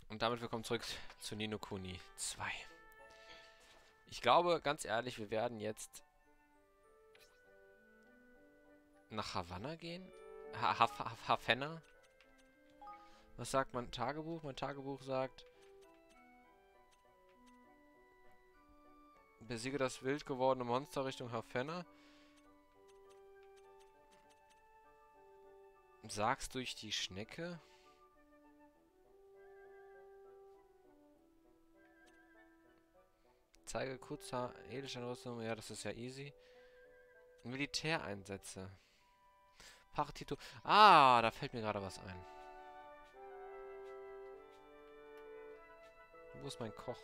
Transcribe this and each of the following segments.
Und damit willkommen zurück zu Ni no Kuni 2. Ich glaube, ganz ehrlich, wir werden jetzt nach Havanna gehen. Havanna. Was sagt mein Tagebuch? Mein Tagebuch sagt: Besiege das wild gewordene Monster Richtung Havanna. Sag's durch die Schnecke. Zeige kurzer Edelsteinrüstung. Ja, das ist ja easy. Militäreinsätze. Partito. Ah, da fällt mir gerade was ein. Wo ist mein Koch?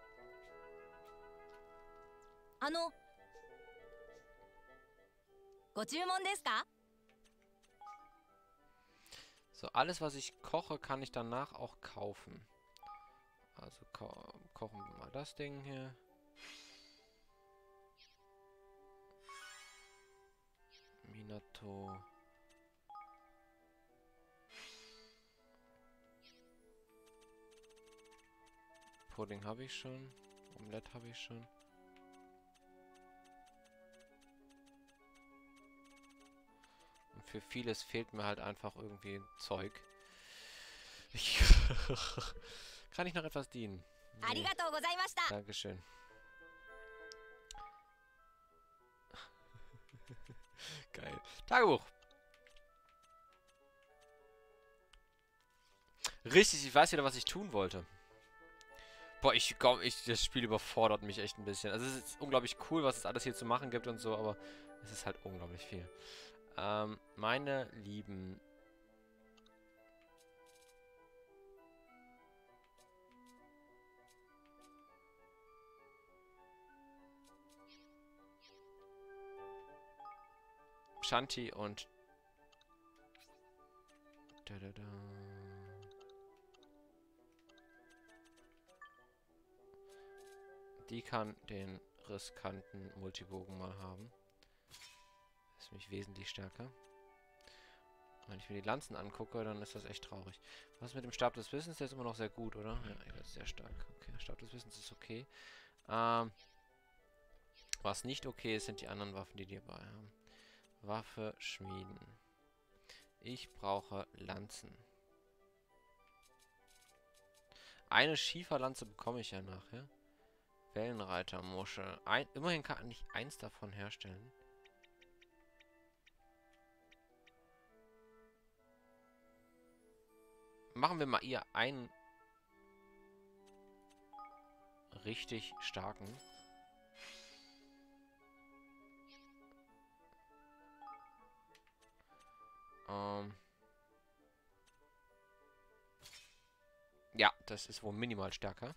So, alles, was ich koche, kann ich danach auch kaufen. Also kochen wir mal das Ding hier. Minato. Pudding habe ich schon. Omelette habe ich schon. Und für vieles fehlt mir halt einfach irgendwie Zeug. Kann ich noch etwas dienen? Nee. Dankeschön. Geil. Tagebuch. Richtig, ich weiß wieder, was ich tun wollte. Boah, das Spiel überfordert mich echt ein bisschen. Also es ist unglaublich cool, was es alles hier zu machen gibt und so, aber es ist halt unglaublich viel. Meine Lieben. Shanti und... Die kann den riskanten Multibogen mal haben. Das ist nämlich wesentlich stärker. Wenn ich mir die Lanzen angucke, dann ist das echt traurig. Was ist mit dem Stab des Wissens? Der ist immer noch sehr gut, oder? Ja, der ist sehr stark. Okay, Stab des Wissens ist okay. Was nicht okay ist, sind die anderen Waffen, die dabei haben. Waffe schmieden. Ich brauche Lanzen. Eine Schieferlanze bekomme ich ja nachher. Wellenreitermuschel. Immerhin kann ich eins davon herstellen. Machen wir mal ihr einen richtig starken. Ja, das ist wohl minimal stärker.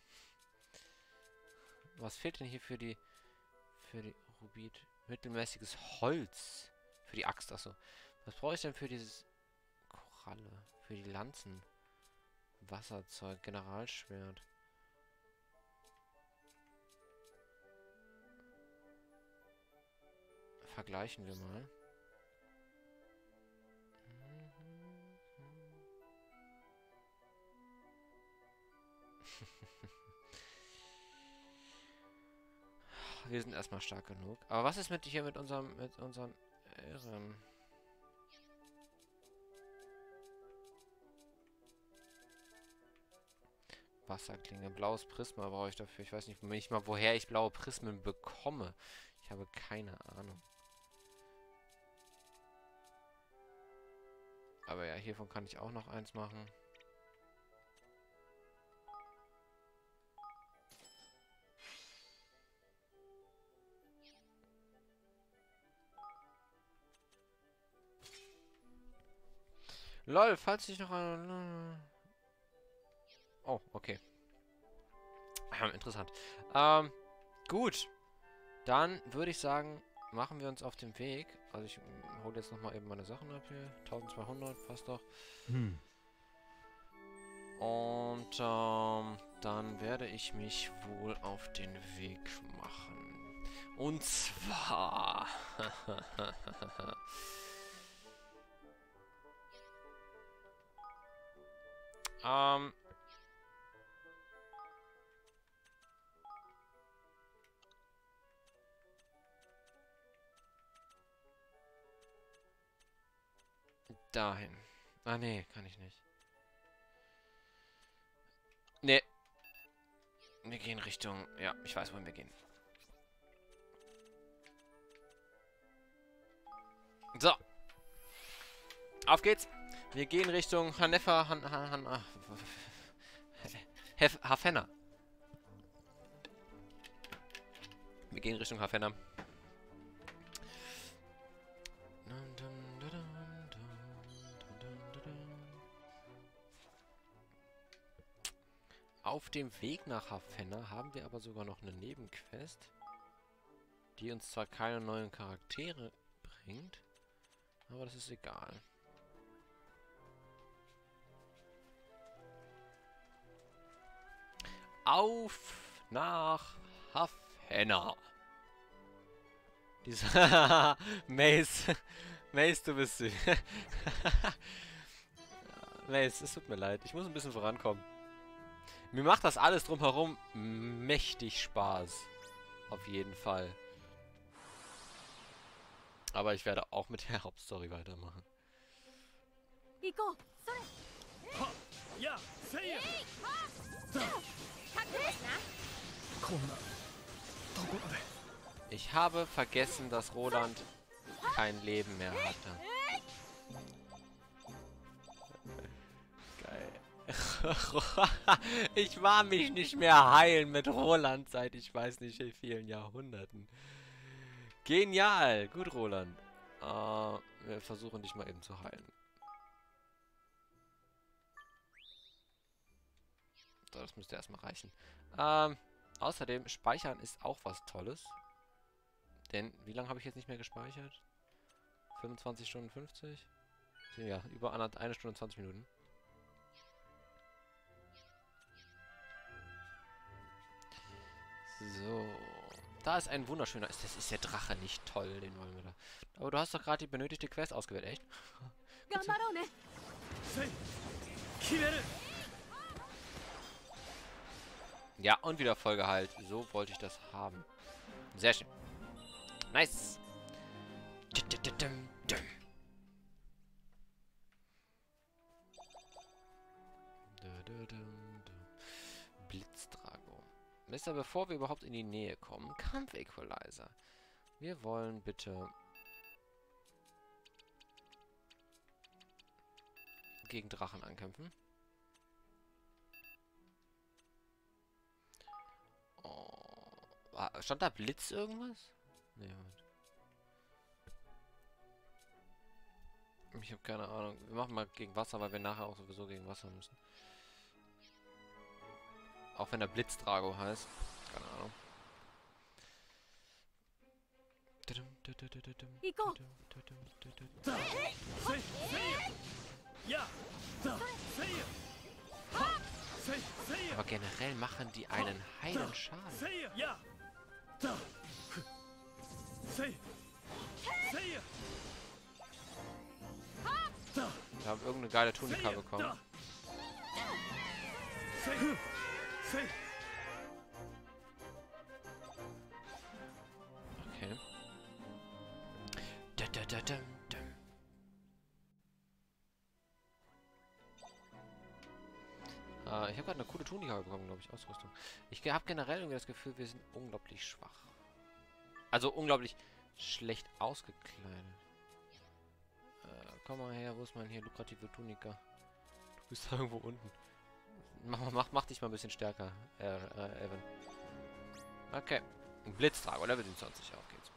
Was fehlt denn hier für die Rubid? Mittelmäßiges Holz. Für die Axt, achso. Was brauche ich denn für dieses Koralle? Für die Lanzen? Wasserzeug, Generalschwert. Vergleichen wir mal. Wir sind erstmal stark genug. Aber was ist mit unseren Ehren? Wasserklinge, blaues Prisma brauche ich dafür. Ich weiß nicht mal, woher ich blaue Prismen bekomme. Ich habe keine Ahnung. Aber ja, hiervon kann ich auch noch eins machen. Lol, falls ich noch... Oh, okay. Interessant. Gut. Dann würde ich sagen, machen wir uns auf den Weg. Also ich hole jetzt nochmal eben meine Sachen ab hier. 1200, passt doch. Und dann werde ich mich wohl auf den Weg machen. Und zwar... dahin. Ah, nee, kann ich nicht. Nee. Wir gehen Richtung... Ja, ich weiß, wohin wir gehen. So. Auf geht's. Wir gehen Richtung Hanefa... Hafenna. Wir gehen Richtung Hafenna. Auf dem Weg nach Hafenna haben wir aber sogar noch eine Nebenquest, die uns zwar keine neuen Charaktere bringt, aber das ist egal. Auf nach Hafenna. Dieser Mace. Mace, du bist süß. Mace, es tut mir leid. Ich muss ein bisschen vorankommen. Mir macht das alles drumherum mächtig Spaß. Auf jeden Fall. Aber ich werde auch mit der Hauptstory weitermachen. Ich habe vergessen, dass Roland kein Leben mehr hatte. Geil. Ich war mich nicht mehr heilen mit Roland seit ich weiß nicht wie vielen Jahrhunderten. Genial. Gut, Roland. Wir versuchen dich mal eben zu heilen. So, das müsste erstmal reichen. Außerdem, Speichern ist auch was Tolles. Denn, wie lange habe ich jetzt nicht mehr gespeichert? 25 Stunden 50? Ja, über 1 Stunde 20 Minuten. So. Da ist ein wunderschöner... Das ist der Drache nicht toll, den wollen wir da. Aber du hast doch gerade die benötigte Quest ausgewählt, echt? Ja, und wieder voll geheilt. So wollte ich das haben. Sehr schön. Nice. Blitzdrago. Mister, bevor wir überhaupt in die Nähe kommen, Kampf-Equalizer. Wir wollen bitte gegen Drachen ankämpfen. Oh. Stand da Blitz irgendwas? Nee, Moment. Ich habe keine Ahnung. Wir machen mal gegen Wasser, weil wir nachher auch sowieso gegen Wasser müssen. Auch wenn der Blitzdrago heißt. Keine Ahnung. Aber generell machen die einen heilen Schaden. Wir haben irgendeine geile Tunika bekommen. Okay. Ich habe gerade eine coole Tunika bekommen, glaube ich. Ausrüstung. Ich habe generell irgendwie das Gefühl, wir sind unglaublich schwach. Also unglaublich schlecht ausgekleidet. Komm mal her, wo ist mein hier lukrative Tunika? Du bist da irgendwo unten. Mach dich mal ein bisschen stärker, Evan. Okay. Ein Blitzdrago, Level 27, auf geht's.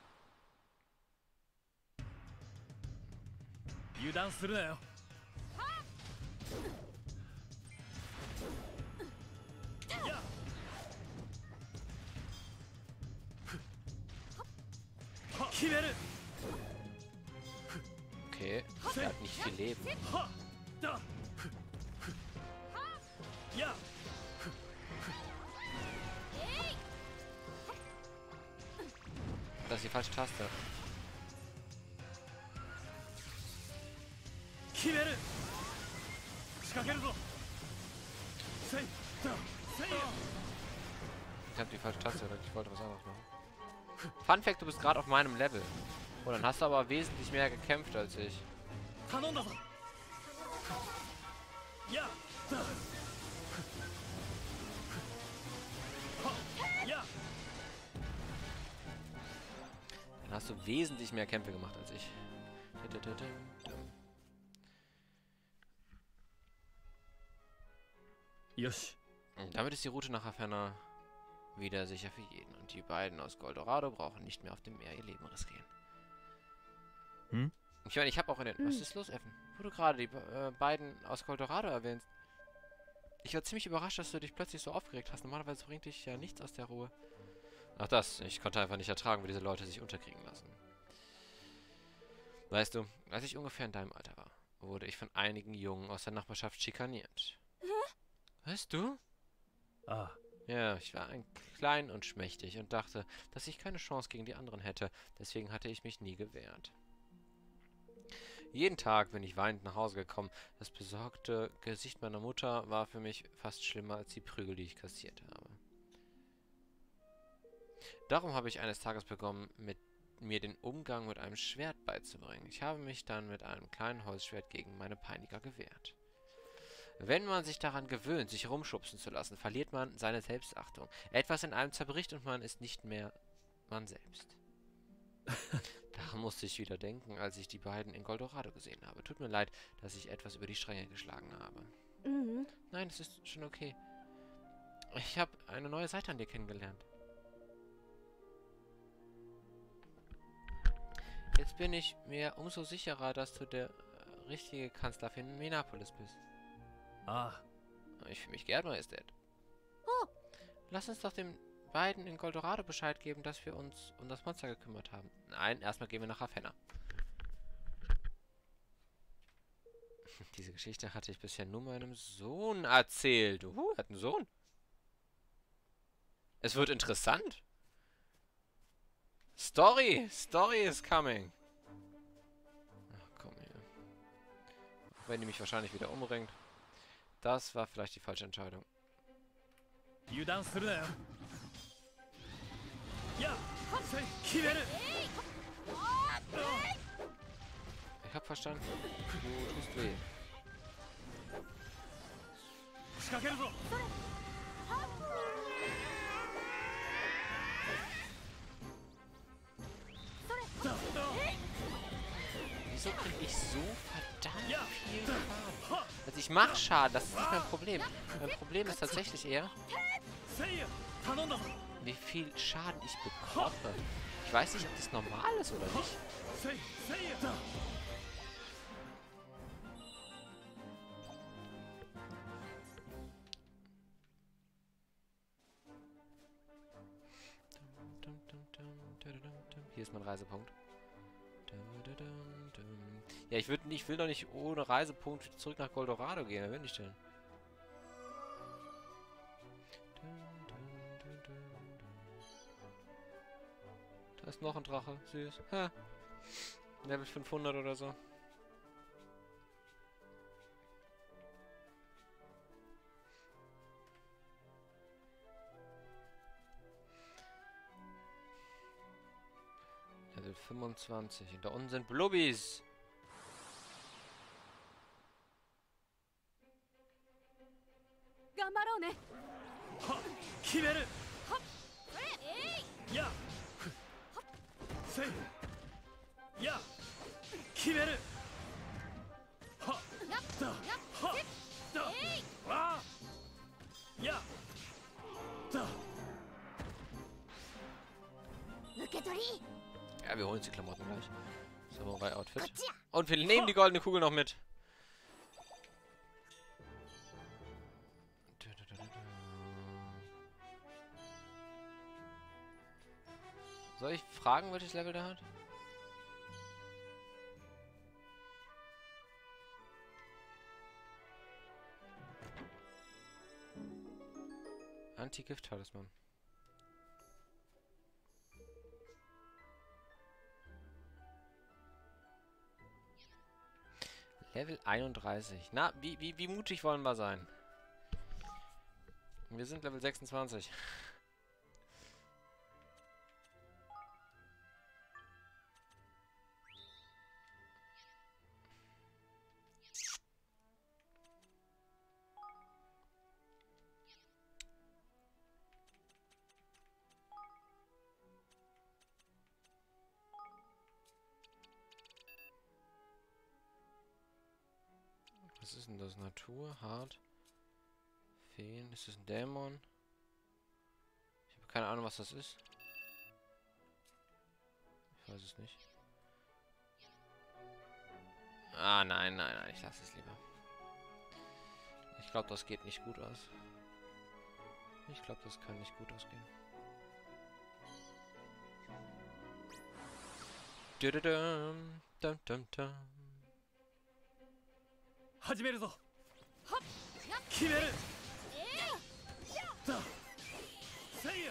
Okay, er hat nicht viel Leben. Das ist die falsche Taste. Ich hab die falsche Taste gedrückt, ich wollte was anderes machen. Fun Fact, du bist gerade auf meinem Level. Oh, dann hast du aber wesentlich mehr gekämpft als ich. Ja. Ja. Dann hast du wesentlich mehr Kämpfe gemacht als ich. Yoshi. Damit ist die Route nach Ravenna wieder sicher für jeden. Und die beiden aus Goldorado brauchen nicht mehr auf dem Meer ihr Leben riskieren. Hm? Ich meine, ich habe auch in den... Was ist los, Evan? Wo du gerade die beiden aus Goldorado erwähnst. Ich war ziemlich überrascht, dass du dich plötzlich so aufgeregt hast. Normalerweise bringt dich ja nichts aus der Ruhe. Ach das, ich konnte einfach nicht ertragen, wie diese Leute sich unterkriegen lassen. Weißt du, als ich ungefähr in deinem Alter war, wurde ich von einigen Jungen aus der Nachbarschaft schikaniert. Weißt du? Ah. Ja, ich war klein und schmächtig und dachte, dass ich keine Chance gegen die anderen hätte. Deswegen hatte ich mich nie gewehrt. Jeden Tag bin ich weinend nach Hause gekommen. Das besorgte Gesicht meiner Mutter war für mich fast schlimmer als die Prügel, die ich kassiert habe. Darum habe ich eines Tages begonnen, mir den Umgang mit einem Schwert beizubringen. Ich habe mich dann mit einem kleinen Holzschwert gegen meine Peiniger gewehrt. Wenn man sich daran gewöhnt, sich rumschubsen zu lassen, verliert man seine Selbstachtung. Etwas in einem zerbricht und man ist nicht mehr man selbst. Daran musste ich wieder denken, als ich die beiden in Goldorado gesehen habe. Tut mir leid, dass ich etwas über die Stränge geschlagen habe. Nein, es ist schon okay. Ich habe eine neue Seite an dir kennengelernt. Jetzt bin ich mir umso sicherer, dass du der richtige Kanzler für Menapolis bist. Ah. Ich fühle mich geehrt, Majestät. Lass uns doch den beiden in Goldorado Bescheid geben, dass wir uns um das Monster gekümmert haben. Nein, erstmal gehen wir nach Ravenna. Diese Geschichte hatte ich bisher nur meinem Sohn erzählt. Er hat einen Sohn. Es wird interessant. Story is coming. Ach, komm hier. Auch wenn die mich wahrscheinlich wieder umbringt. Das war vielleicht die falsche Entscheidung. 油断するなよ。や。決める。 Ich hab verstanden. Du tust weh. 仕掛けるぞ。 Wieso kriege ich so verdammt viel Schaden? Also ich mache Schaden, das ist nicht mein Problem. Mein Problem ist tatsächlich eher, wie viel Schaden ich bekomme. Ich weiß nicht, ob das normal ist oder nicht. Hier ist mein Reisepunkt. Ja, ich will doch nicht ohne Reisepunkt zurück nach Goldorado gehen. Wer will ich denn? Da ist noch ein Drache. Süß. Ha. Level 500 oder so. Level 25. Und da unten sind Blubbis. Ja, wir holen uns die Klamotten gleich. Samurai-Outfit. Und wir nehmen die goldene Kugel noch mit. Soll ich fragen, welches Level der hat? Anti-Gift-Talisman. Level 31. Na, wie mutig wollen wir sein? Wir sind Level 26. Was ist denn das? Natur, hart, Feen. Ist das ein Dämon? Ich habe keine Ahnung, was das ist. Ich weiß es nicht. Ah, nein, nein, nein. Ich lasse es lieber. Ich glaube, das geht nicht gut aus. Ich glaube, das kann nicht gut ausgehen. Dum, dum, dum, dum. 始めるぞ決めるだせいや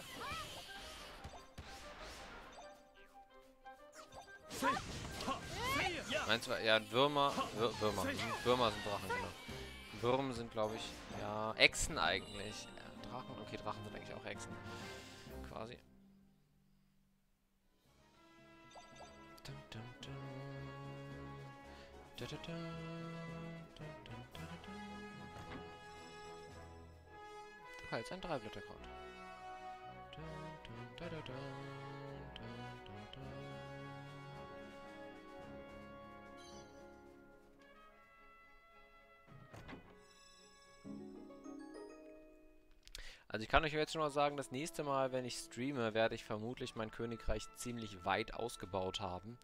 せいはせいやや Meinst du, ja, Würmer. Würmer sind Drachen, genau. Würmer sind, glaube ich, ja, Echsen eigentlich. Ja, Drachen, okay, Drachen sind eigentlich auch Echsen. Quasi. Dum, dum, dum. Da, da, da. Dum, dum, da, da, da. Halt, ein Dreiblätterkraut. Dum, dum, da, da, da. Dum, dum, da. Also ich kann euch jetzt schon mal sagen, das nächste Mal, wenn ich streame, werde ich vermutlich mein Königreich ziemlich weit ausgebaut haben.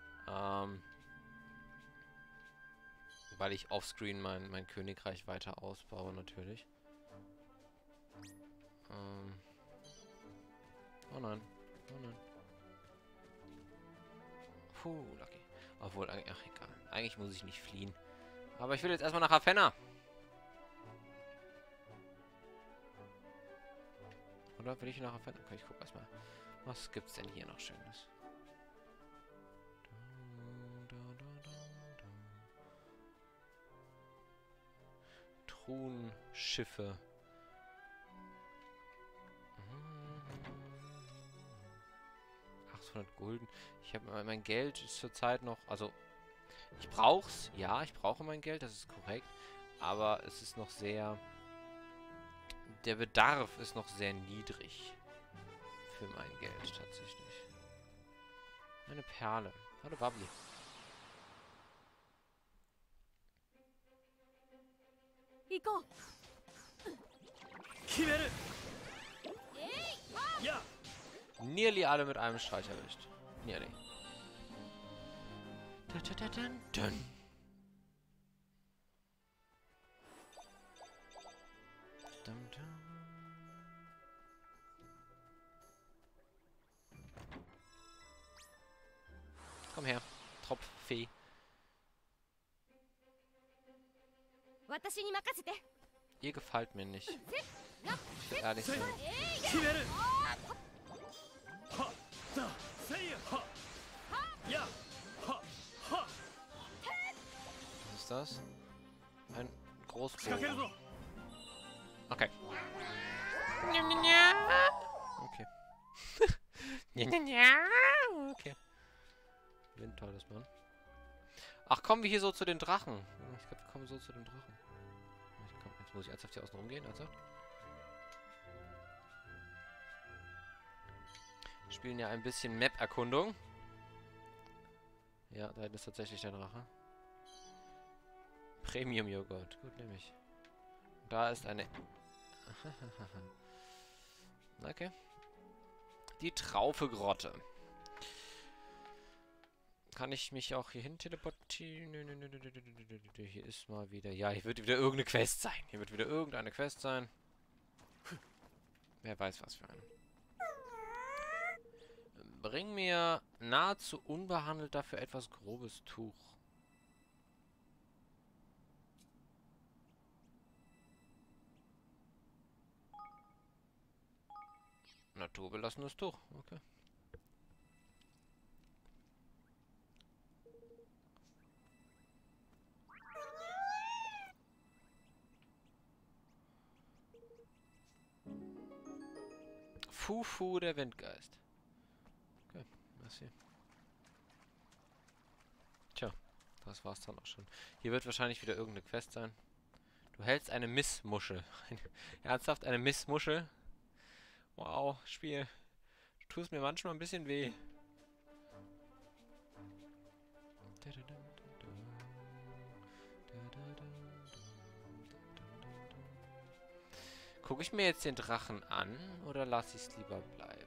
Weil ich offscreen mein Königreich weiter ausbaue, natürlich. Oh nein. Oh nein. Puh, lucky. Obwohl, ach egal. Eigentlich muss ich nicht fliehen. Aber ich will jetzt erstmal nach Ravenna. Oder will ich nach Ravenna? Okay, ich guck erstmal. Was gibt's denn hier noch Schönes? Truhenschiffe. 800 Gulden. Ich habe mein Geld ist zurzeit noch, also ich brauch's, ja, ich brauche mein Geld, das ist korrekt, aber es ist noch sehr, der Bedarf ist noch sehr niedrig für mein Geld tatsächlich. Eine Perle. Hallo Bubbly. Iko. Kimeru. Ja. Nearly alle mit einem Streich erwischt. Nearly. Dun. Dun, dun. Komm her, Tropffee. Ihr gefällt mir nicht. Ich will ehrlich sein. 決めるはだせいやはやはは Was ist das? Ein 仕掛ける Großbogen. ぞ Okay. Okay. Okay. Windtalisman. Ach, kommen wir hier so zu den Drachen. Ich glaube, wir kommen so zu den Drachen. Jetzt muss ich ernsthaft hier außen rumgehen. Ernsthaft? Wir spielen ja ein bisschen Map-Erkundung. Ja, da ist tatsächlich der Drache. Premium-Joghurt. Gut, nehme ich. Da ist eine... Okay. Die Traufe-Grotte. Kann ich mich auch hier hin teleportieren? Nö. Hier ist mal wieder... Ja, hier wird wieder irgendeine Quest sein. Hier wird wieder irgendeine Quest sein. Wer weiß, was für eine. Bring mir nahezu unbehandelt dafür etwas grobes Tuch. Naturbelassenes Tuch. Okay. Fufu, der Windgeist. Okay, merci. Tja, das war's dann auch schon. Hier wird wahrscheinlich wieder irgendeine Quest sein. Du hältst eine Missmuschel. Ernsthaft, eine Missmuschel? Wow, Spiel. Du tust mir manchmal ein bisschen weh. Gucke ich mir jetzt den Drachen an oder lasse ich es lieber bleiben?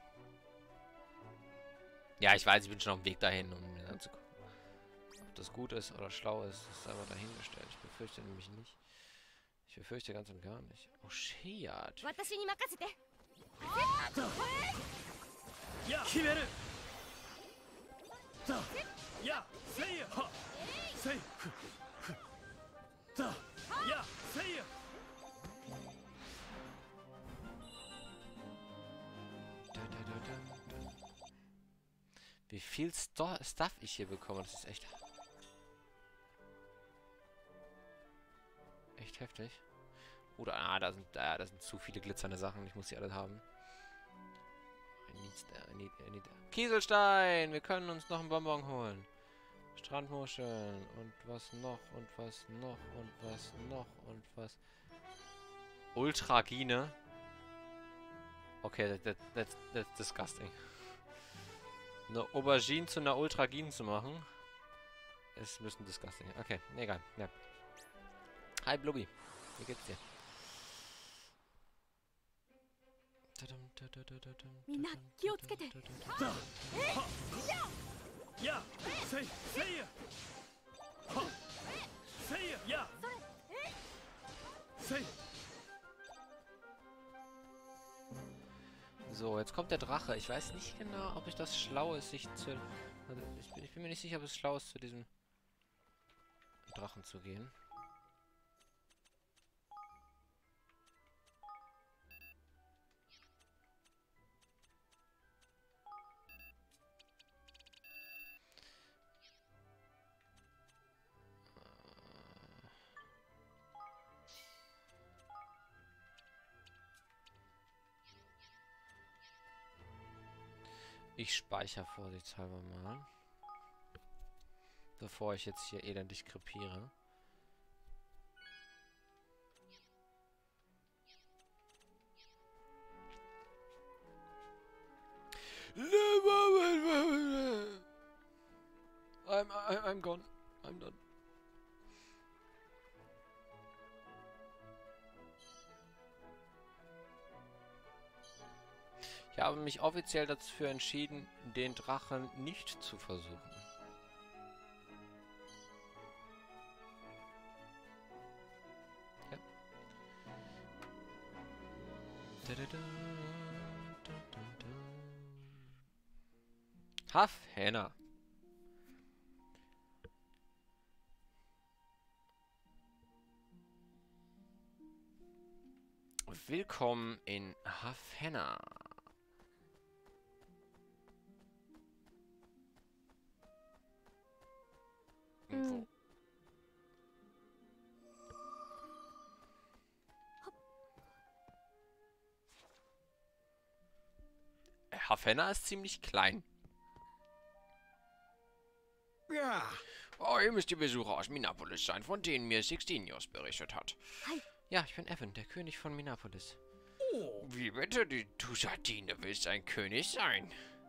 Ja, ich weiß, ich bin schon auf dem Weg dahin, um mir anzugucken. Ob das gut ist oder schlau ist, ist aber dahingestellt. Ich befürchte nämlich nicht. Ich befürchte ganz und gar nicht. Oh, Shiat. Ja, Kimeru. Da. Ja, sei ha. Sei. Da. Ja, sei. Wie viel Stuff ich hier bekomme, das ist echt heftig. Oder, da sind zu viele glitzernde Sachen. Ich muss die alle haben. I need Kieselstein! Wir können uns noch einen Bonbon holen. Strandmuscheln. Und was noch? Und was noch? Und was noch? Und was? Ultragine. Okay, that's disgusting. Eine Aubergine zu einer Ultragine zu machen, ist ein bisschen disgusting. Okay, egal. Ja. Hi, Blubby. Wie geht's dir? Ja, sei. Ha. Sei. Ja. Sei. So, jetzt kommt der Drache. Ich weiß nicht genau, ob das schlau ist, sich zu... Also ich bin mir nicht sicher, ob es schlau ist, zu diesem Drachen zu gehen. Ich speichere vorsichtshalber mal. Bevor ich jetzt hier elendig krepiere. I'm gone. I'm done. Ich habe mich offiziell dafür entschieden, den Drachen nicht zu versuchen. Ja. Hafenna. Willkommen in Hafenna. Wo? Hafenna ist ziemlich klein. Ja. Oh, ihr müsst die Besucher aus Minapolis sein, von denen mir Sixtinius berichtet hat. Hi. Ja, ich bin Evan, der König von Minapolis. Oh. Wie bitte? Du Sardine willst ein König sein?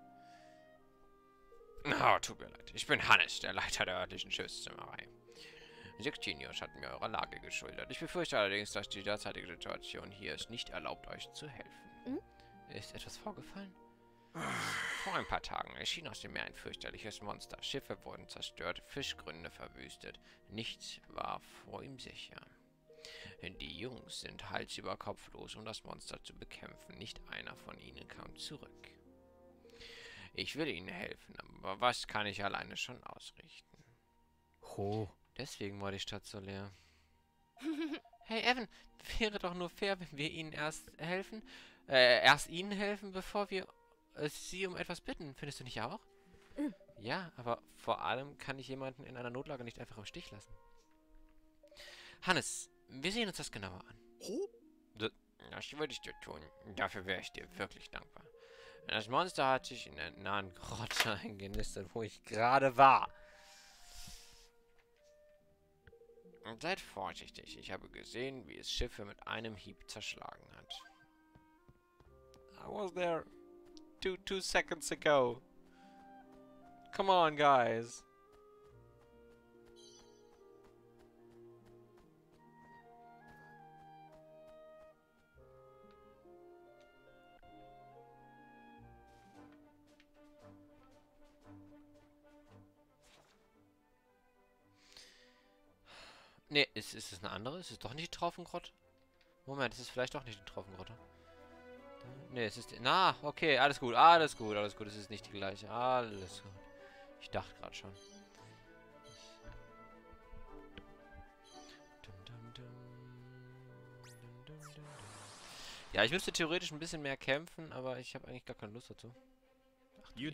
Oh, tut mir leid. Ich bin Hannes, der Leiter der örtlichen Schiffszimmerei. Sixtinius hat mir eure Lage geschildert. Ich befürchte allerdings, dass die derzeitige Situation hier es nicht erlaubt, euch zu helfen. Hm? Ist etwas vorgefallen? Vor ein paar Tagen erschien aus dem Meer ein fürchterliches Monster. Schiffe wurden zerstört, Fischgründe verwüstet. Nichts war vor ihm sicher. Die Jungs sind Hals über Kopf los, um das Monster zu bekämpfen. Nicht einer von ihnen kam zurück. Ich will ihnen helfen, aber was kann ich alleine schon ausrichten? Oh. Deswegen war die Stadt so leer. Hey Evan, wäre doch nur fair, wenn wir ihnen erst ihnen helfen, bevor wir sie um etwas bitten. Findest du nicht auch? Ja, aber vor allem kann ich jemanden in einer Notlage nicht einfach im Stich lassen. Hannes, wir sehen uns das genauer an. Das würde ich dir tun. Dafür wäre ich dir wirklich dankbar. Das Monster hat sich in der nahen Grotte eingenistet, wo ich gerade war. Und seid vorsichtig. Ich habe gesehen, wie es Schiffe mit einem Hieb zerschlagen hat. I was there two seconds ago. Come on, guys. Ne, ist es eine andere? Ist es doch nicht die Traufengrotte? Moment, ist es vielleicht doch nicht die Traufengrotte? Ne, es ist... Na, okay, alles gut, alles gut, alles gut. Es ist nicht die gleiche. Alles gut. Ich dachte gerade schon. Ja, ich müsste theoretisch ein bisschen mehr kämpfen, aber ich habe eigentlich gar keine Lust dazu. Ich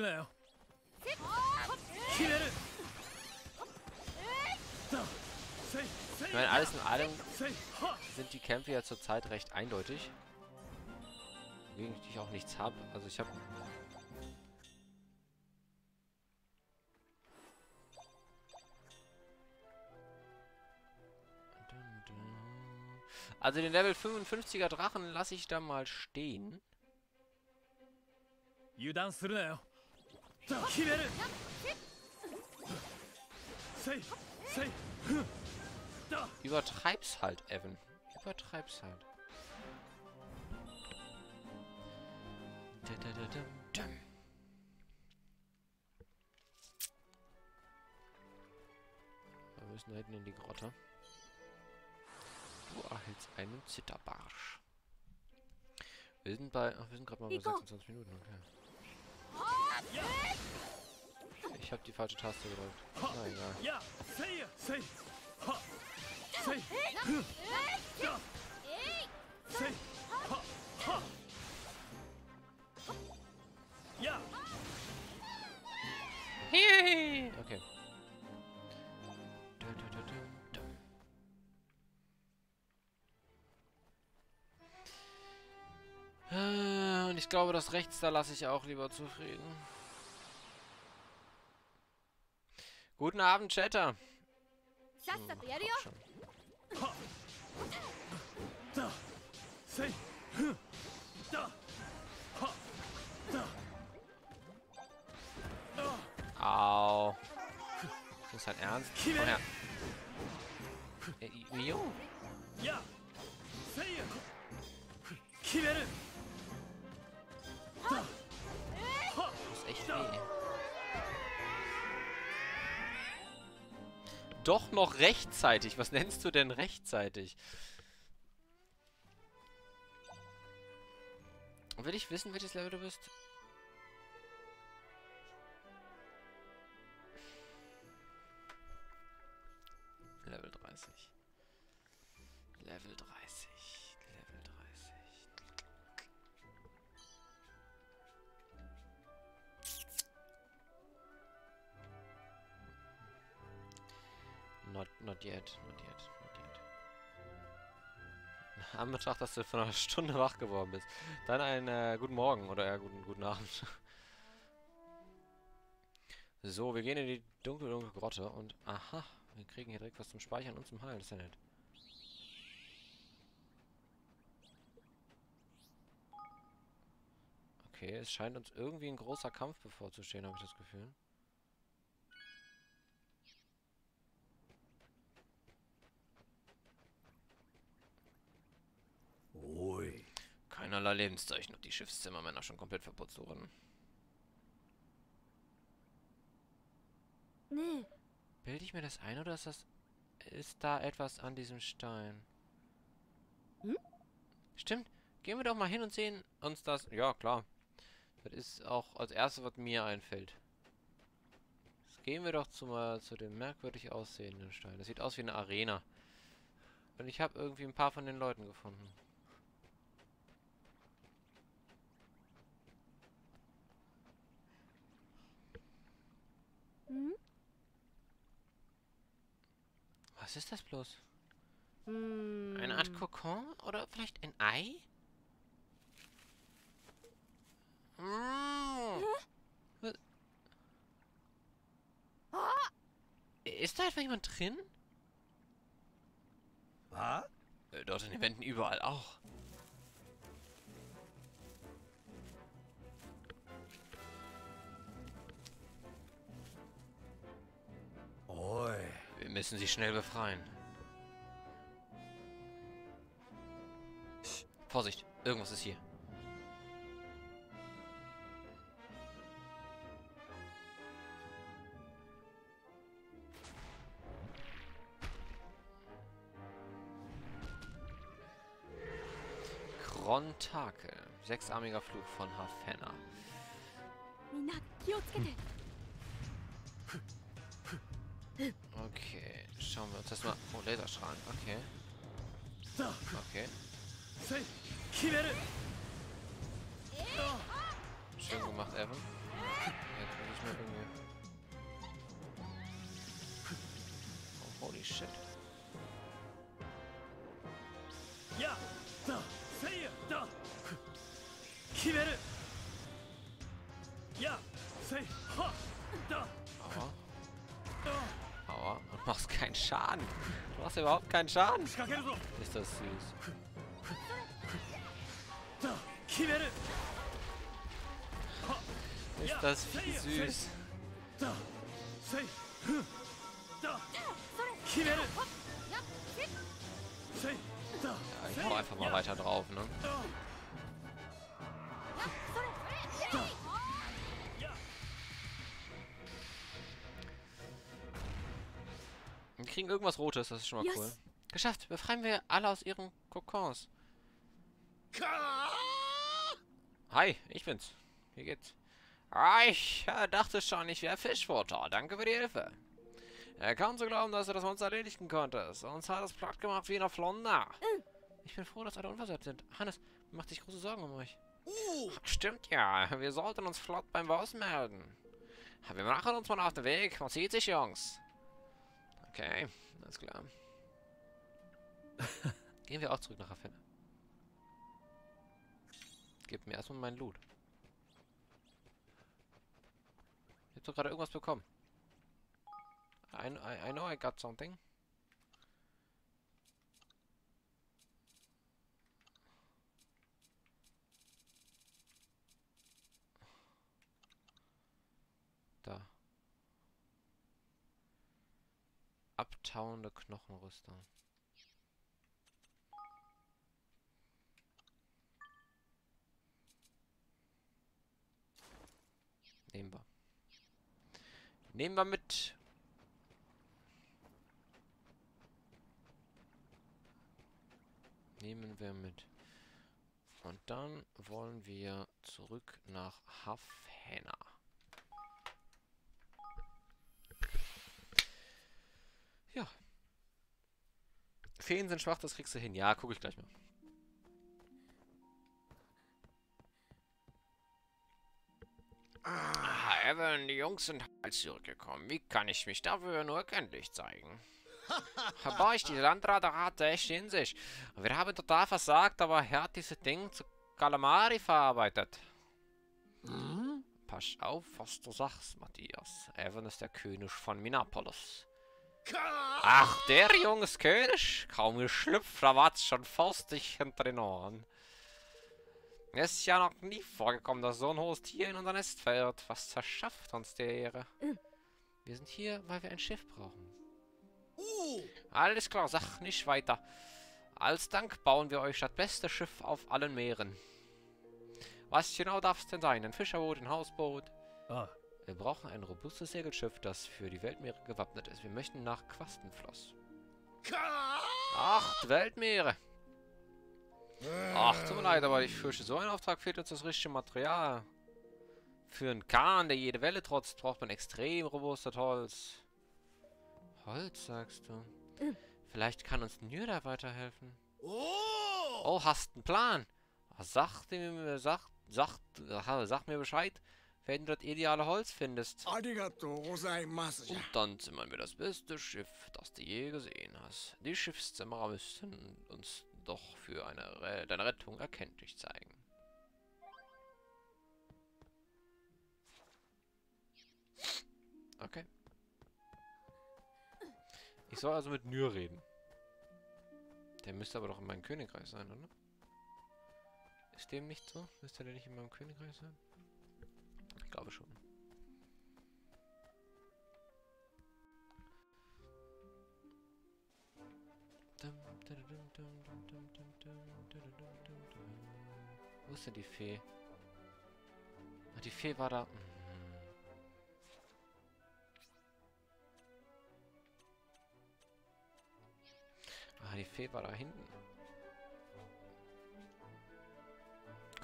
meine, alles in allem sind die Kämpfe ja zurzeit recht eindeutig. Wogegen ich auch nichts habe. Also ich habe... Also den Level 55er Drachen lasse ich da mal stehen. Übertreib's halt, Evan. Übertreib's halt. Wir müssen da hinten in die Grotte. Du erhältst einen Zitterbarsch. Wir sind bei... Ach, wir sind gerade mal bei 26 Minuten, okay. Ich habe die falsche Taste gedrückt. Na egal. Okay. Und ich glaube, das rechts, da lasse ich auch lieber zufrieden. Guten Abend, Chatter. Au. Das ist halt ernst. Oh ja. Mio? Das ist echt weh. Doch noch rechtzeitig. Was nennst du denn rechtzeitig? Will ich wissen, welches Level du bist? Level 30. Level 30. Level 30. Not yet. Not yet. Not yet. In Anbetracht, dass du vor einer Stunde wach geworden bist. Dann einen guten Morgen oder ja, guten Abend. So, wir gehen in die dunkle Grotte und aha, wir kriegen hier direkt was zum Speichern und zum Heilen. Das ist ja nett. Okay, es scheint uns irgendwie ein großer Kampf bevorzustehen, habe ich das Gefühl. Ui. Keinerlei Lebenszeichen und die Schiffszimmermänner schon komplett verputzt wurden. Nee. Bilde ich mir das ein oder ist das... Ist da etwas an diesem Stein? Hm? Stimmt. Gehen wir doch mal hin und sehen uns das... Ja, klar. Das ist auch als erstes, was mir einfällt. Jetzt gehen wir doch zu dem merkwürdig aussehenden Stein. Das sieht aus wie eine Arena. Und ich habe irgendwie ein paar von den Leuten gefunden. Hm? Was ist das bloß? Hm. Eine Art Kokon? Oder vielleicht ein Ei? Mm. Ist da etwa jemand drin? Was? Dort in den Wänden überall auch. Oi. Wir müssen sie schnell befreien. Vorsicht, irgendwas ist hier. Brontakel. Sechsarmiger Flug von Hafenna. みんな気をつけて。 Okay, schauen wir uns das mal... Oh, Laserstrahlen. Okay. だ Okay. せい決める Schön gemacht, Evan. Jetzt muss ich mal irgendwie... Oh, holy shit. やだせいやだ決めるやせいはだ Aua. Aua. Du machst keinen Schaden. Du machst überhaupt keinen Schaden. 仕掛けるぞ Ist das süß. だ決める Ist das wie süß. だせいふんだ決めるせいだ Ja, ich hau einfach mal weiter drauf, ne? だ Wir kriegen irgendwas Rotes, das ist schon mal cool. Yes. Geschafft! Befreien wir alle aus ihren Kokons. Hi, ich bin's. Wie geht's? Ah, ich dachte schon, ich wäre Fischfutter. Danke für die Hilfe. Kaum zu glauben, dass du das Monster erledigen konntest. Uns hat es platt gemacht wie in der Flunder. Ich bin froh, dass alle unversehrt sind. Hannes, macht sich große Sorgen um euch. Stimmt ja. Wir sollten uns flott beim Boss melden. Wir machen uns mal auf den Weg. Man sieht sich, Jungs. Okay, alles klar. Gehen wir auch zurück nach Hafenna. Gib mir erstmal meinen Loot. Ich hab doch gerade irgendwas bekommen. I know I got something. Da. Abtauende Knochenrüstung. Nehmen wir. Nehmen wir mit. Nehmen wir mit. Und dann wollen wir zurück nach Hafenna. Ja. Feen sind schwach, das kriegst du hin. Ja, gucke ich gleich mal. Ah, Evan, die Jungs sind halt zurückgekommen. Wie kann ich mich dafür nur kenntlich zeigen? Boah, die Landrate hatte echt in sich. Wir haben total versagt, aber er hat dieses Ding zu Calamari verarbeitet. Pass auf, was du sagst, Matthias. Evan ist der König von Minneapolis. Ach, der Junge ist König? Kaum geschlüpft, da war's schon faustig hinter den Ohren. Es ist ja noch nie vorgekommen, dass so ein hohes Tier in unser Nest fällt. Was verschafft uns der Ehre? Wir sind hier, weil wir ein Schiff brauchen. Alles klar, sag nicht weiter. Als Dank bauen wir euch das beste Schiff auf allen Meeren. Was genau darf es denn sein? Ein Fischerboot, ein Hausboot? Ah, Wir brauchen ein robustes Segelschiff, das für die Weltmeere gewappnet ist. Wir möchten nach Quastenfloss. 8 Weltmeere! Ach, tut mir leid, aber ich fürchte, so ein Auftrag fehlt uns das richtige Material. Für einen Kahn, der jede Welle trotzt, braucht man extrem robustes Holz. Holz, sagst du? Vielleicht kann uns Njörda weiterhelfen. Oh, hast einen Plan? Sag mir Bescheid, wenn du das ideale Holz findest. Und dann zimmern wir das beste Schiff, das du je gesehen hast. Die Schiffszimmerer müssen uns doch für deine Rettung erkenntlich zeigen. Okay. Ich soll also mit Nyr reden. Der müsste aber doch in meinem Königreich sein, oder? Ist dem nicht so? Müsste der nicht in meinem Königreich sein? Ich glaube schon. Wo ist denn die Fee? Ach, die Fee war da. Ah, die Fee war da hinten.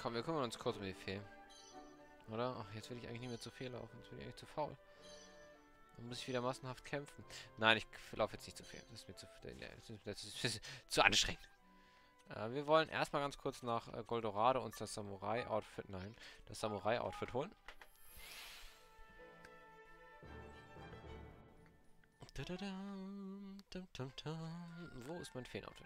Komm, wir kümmern uns kurz um die Fee. Oder? Ach, jetzt will ich eigentlich nicht mehr zu viel laufen. Jetzt bin ich eigentlich zu faul. Dann muss ich wieder massenhaft kämpfen. Nein, ich laufe jetzt nicht zu viel. Das ist mir zu zu anstrengend. Wir wollen erstmal ganz kurz nach Goldorado uns das Samurai-Outfit, das Samurai-Outfit holen. Wo ist mein Feen-Outfit?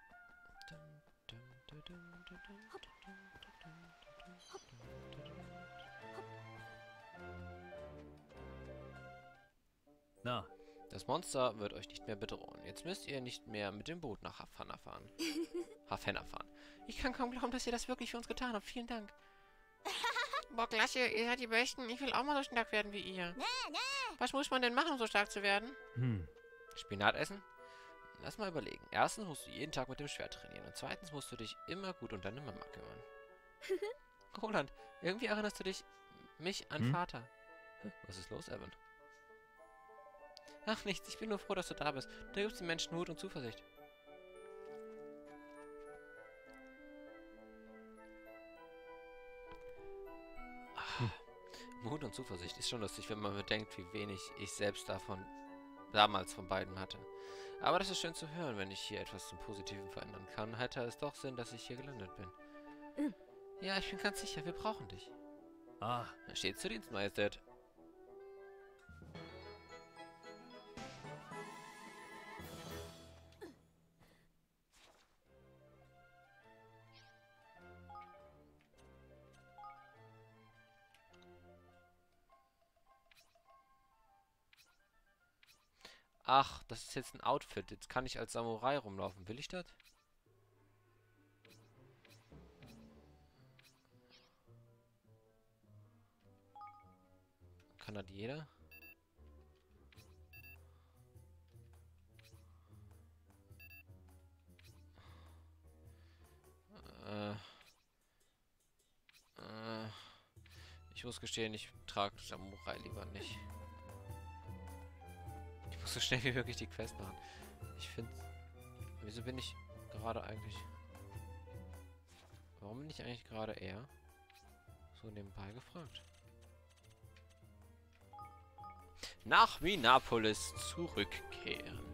Na, Das Monster wird euch nicht mehr bedrohen. Jetzt müsst ihr nicht mehr mit dem Boot nach Havanna fahren. Havanna fahren. Ich kann kaum glauben, dass ihr das wirklich für uns getan habt. Vielen Dank. Boah, klasse, ihr seid die Besten. Ich will auch mal so stark werden wie ihr. Was muss man denn machen, um so stark zu werden? Spinat essen? Lass mal überlegen. Erstens musst du jeden Tag mit dem Schwert trainieren. Und zweitens musst du dich immer gut um deine Mama kümmern. Roland, irgendwie erinnerst du mich an Vater. Was ist los, Evan? Ach, nichts. Ich bin nur froh, dass du da bist. Du gibst den Menschen Mut und Zuversicht. Mut und Zuversicht ist schon lustig, wenn man bedenkt, wie wenig ich selbst damals von beiden hatte. Aber das ist schön zu hören, wenn ich hier etwas zum Positiven verändern kann. Hätte es doch Sinn, dass ich hier gelandet bin. Ja, ich bin ganz sicher, wir brauchen dich. Ah, Steht zu Dienst, Majestät. Ach, das ist jetzt ein Outfit. Jetzt kann ich als Samurai rumlaufen. Will ich das? Kann das jeder? Ich muss gestehen, ich trage Samurai lieber nicht. Ich muss so schnell wie möglich die Quest machen. Ich finde... Wieso bin ich gerade eigentlich... Warum bin ich eigentlich gerade eher so nebenbei gefragt? Nach Minapolis zurückkehren.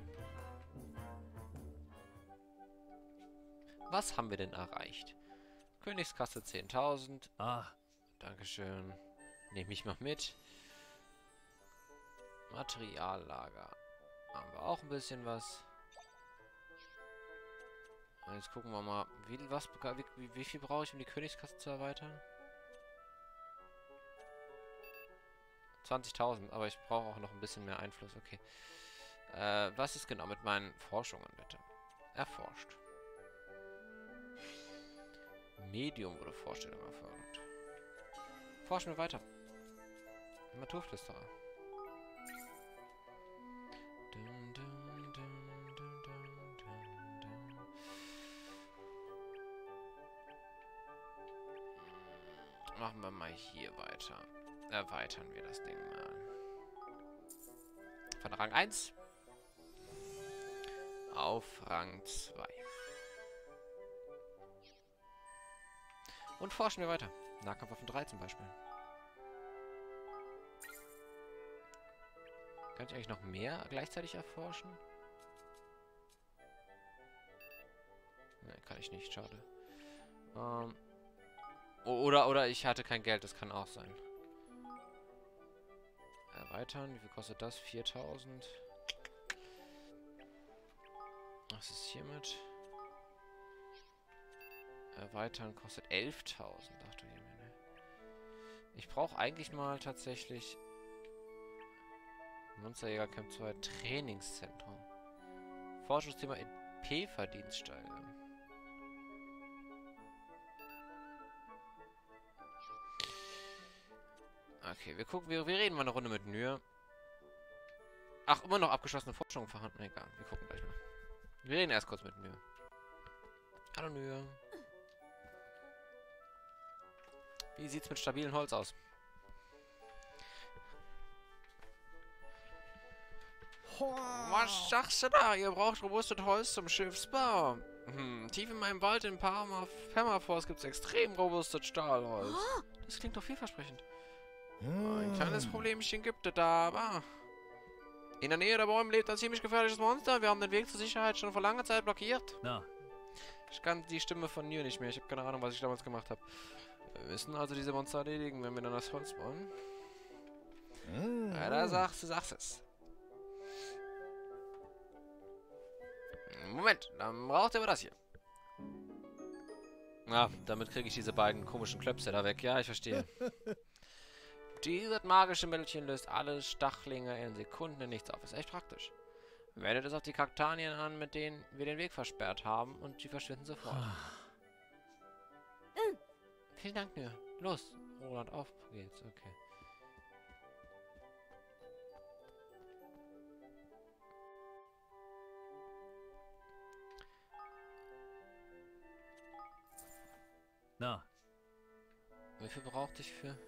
Was haben wir denn erreicht? Königskasse 10.000. ah, Dankeschön. Nehme ich mal mit. Materiallager. Haben wir auch ein bisschen was. Jetzt gucken wir mal, wie viel brauche ich, um die Königskasse zu erweitern? 20.000, aber ich brauche auch noch ein bisschen mehr Einfluss. Okay. Was ist genau mit meinen Forschungen, bitte? Erforscht. Medium wurde Vorstellung erfolgt. Forschen wir weiter. Naturflüsterer. Machen wir mal hier weiter. Erweitern wir das Ding mal. Von Rang 1 auf Rang 2. Und forschen wir weiter. Nahkampfwaffen 3 zum Beispiel. Kann ich eigentlich noch mehr gleichzeitig erforschen? Ne, kann ich nicht, schade. Oder ich hatte kein Geld, das kann auch sein. Erweitern, wie viel kostet das? 4.000. Was ist hiermit? Erweitern kostet 11.000. Ach du Jemine. Ich brauche eigentlich mal tatsächlich Monsterjäger Camp 2 Trainingszentrum. Forschungsthema EP-Verdienst steigern. Okay, wir gucken, wir reden mal eine Runde mit Nyr. Ach, immer noch abgeschlossene Forschung vorhanden. Egal, wir gucken gleich mal. Wir reden erst kurz mit Nyr. Hallo Nyr. Wie sieht's mit stabilem Holz aus? Was sagst du da? Ihr braucht robustes Holz zum Schiffsbau. Tief in meinem Wald in Permafrost gibt es extrem robustes Stahlholz. Das klingt doch vielversprechend. Ein kleines Problemchen gibt es da, aber... In der Nähe der Bäume lebt ein ziemlich gefährliches Monster. Wir haben den Weg zur Sicherheit schon vor langer Zeit blockiert. Na, Ich kann die Stimme von Nier nicht mehr. Ich habe keine Ahnung, was ich damals gemacht habe. Wir müssen also diese Monster erledigen, wenn wir dann das Holz bauen. Ja, da sagst du es. Moment, dann braucht ihr aber das hier. Ah, damit kriege ich diese beiden komischen Klöpse da weg. Ja, ich verstehe. Dieses magische Mittelchen löst alle Stachlinge in Sekunden in nichts auf. Ist echt praktisch. Wendet es auf die Kaktanien an, mit denen wir den Weg versperrt haben, und die verschwinden sofort. Vielen Dank, Nür. Los, Roland, auf geht's. Okay. na, Wie viel brauchte ich für...